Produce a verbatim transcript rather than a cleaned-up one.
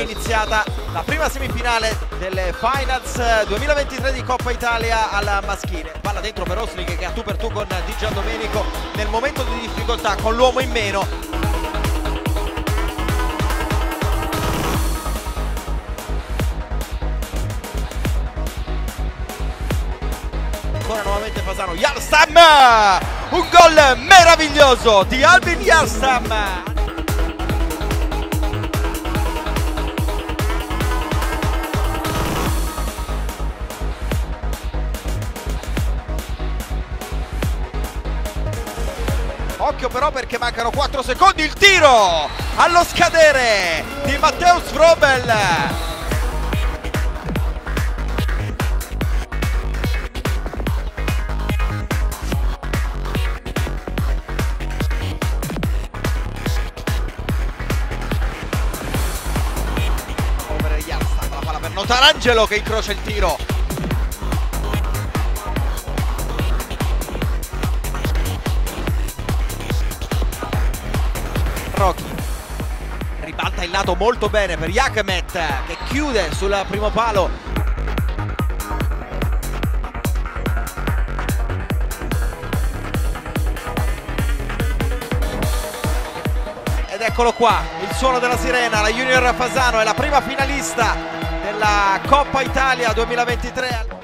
iniziata la prima semifinale delle Finals duemilaventitré di Coppa Italia al maschile. Palla dentro per Oslik che ha tu per tu con Di Giandomenico nel momento di difficoltà con l'uomo in meno. Ancora nuovamente Fasano, Yarstam, un gol meraviglioso di Albin Yarstam. Occhio però perché mancano quattro secondi, il tiro allo scadere di Matteus Vrobel. Over Yarstam, la palla per Notarangelo che incrocia il tiro. Rocky ribalta il lato molto bene per Jakmet che chiude sul primo palo. Ed eccolo qua, il suono della sirena, la Junior Fasano è la prima finalista della Coppa Italia duemilaventitré.